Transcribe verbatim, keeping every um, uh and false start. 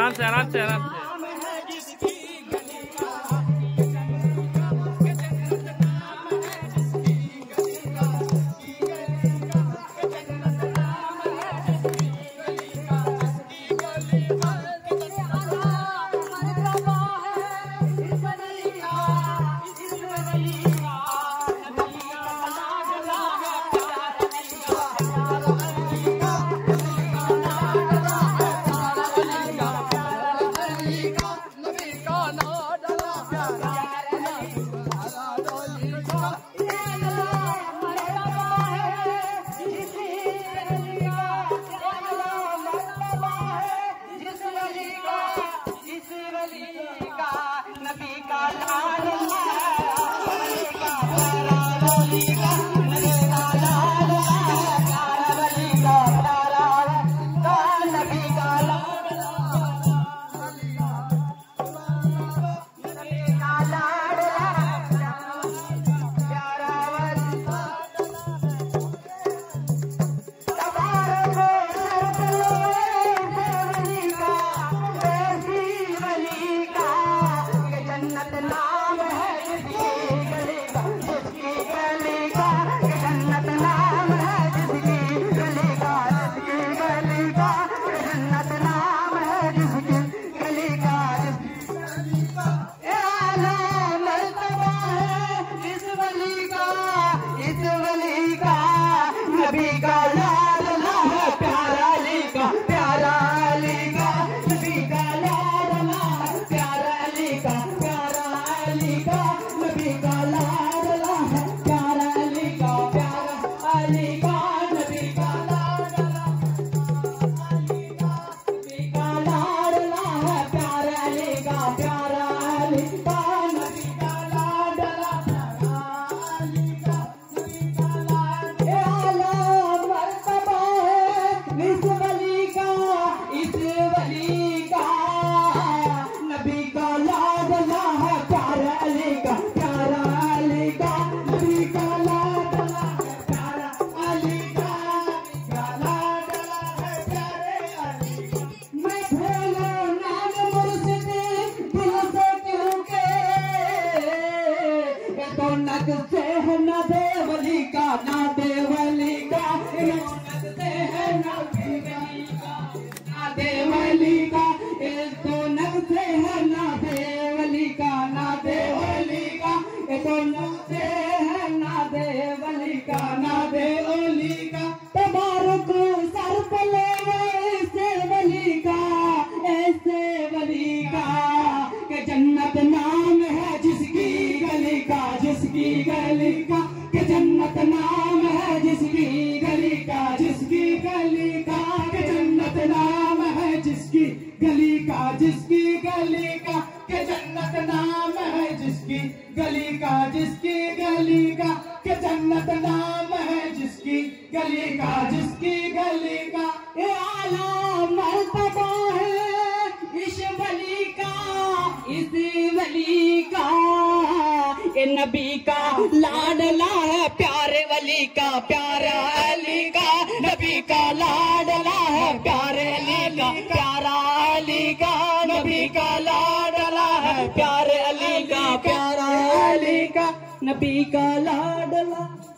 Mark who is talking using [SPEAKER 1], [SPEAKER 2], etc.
[SPEAKER 1] आराम से आराम से आराम से।
[SPEAKER 2] ना देवली का ना देवली का है ना देवली का एक तो नग से है ना देवली का ना देवली का एक तो नग से है ना देवली का ना देवली का तबारक सर पले ऐसे वली का ऐसे वली का के जन्नत नाम है जिसकी गली का जिसकी गली का के जन्नत नाम है जिसकी गली का जिसकी गली का के जन्नत नाम है जिसकी गली का जिसकी गली का के जन्नत नाम है जिसकी गली का जिसकी गली का के जन्नत नाम है जिसकी गली का जिसकी गली का ये आला मर्तबा है इस वली का इसी वली का ये नबी का लाडला है प्यारे वली का प्यारा अली का नबी का लाडला है प्यारे अली का प्यारा अली का नबी का लाडला है प्यारे अली का प्यारा अली का नबी का लाडला।